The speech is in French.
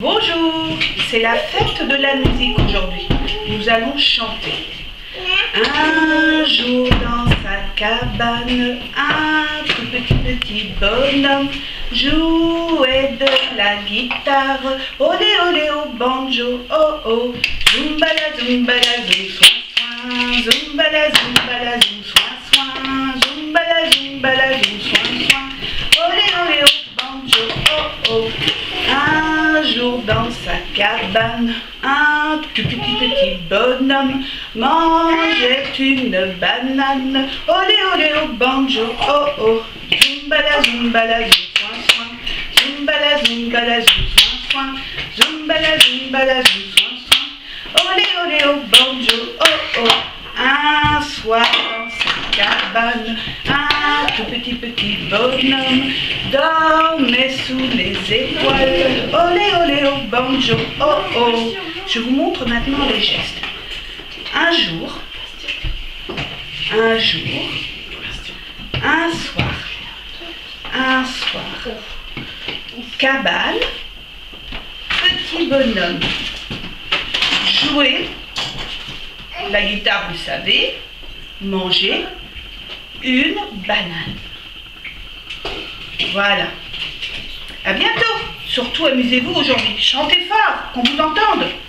Bonjour, c'est la fête de la musique aujourd'hui. Nous allons chanter. Un jour dans sa cabane, un tout petit bonhomme jouait de la guitare. Olé olé au banjo, oh oh. Zumbala zumbala zoum soin soin. Zumbala zumbala zoum soin soin. Zumbala zumbala zoum soin soin. Olé olé au banjo, oh oh. Un jour dans sa cabane, un tout petit bonhomme mangeait une banane. Olé olé au banjo, oh oh. Zumbala zumbala zoum soin soin. Zumbala zumbala zoum soin soin. Zumbala zumbala zoum soin soin. Olé olé au banjo, oh oh. Un soir dans sa cabane, un tout petit bonhomme dormait sous les étoiles. Olé olé au banjo, oh oh. Je vous montre maintenant les gestes. Un soir, cabane, petit bonhomme, jouer, la guitare vous savez, manger une banane. Voilà. À bientôt. Surtout amusez-vous aujourd'hui. Chantez fort, qu'on vous entende.